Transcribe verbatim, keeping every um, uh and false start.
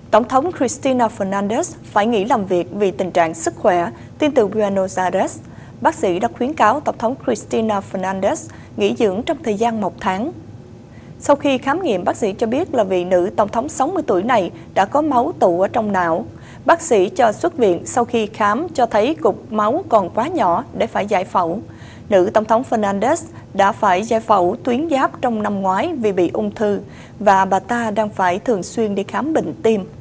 Tổng thống Cristina Fernández phải nghỉ làm việc vì tình trạng sức khỏe, tin từ Buenos Aires. Bác sĩ đã khuyến cáo Tổng thống Cristina Fernández nghỉ dưỡng trong thời gian một tháng. Sau khi khám nghiệm, bác sĩ cho biết là vị nữ Tổng thống sáu mươi tuổi này đã có máu tụ ở trong não. Bác sĩ cho xuất viện sau khi khám cho thấy cục máu còn quá nhỏ để phải giải phẫu. Nữ Tổng thống Fernández đã phải giải phẫu tuyến giáp trong năm ngoái vì bị ung thư và bà ta đang phải thường xuyên đi khám bệnh tim.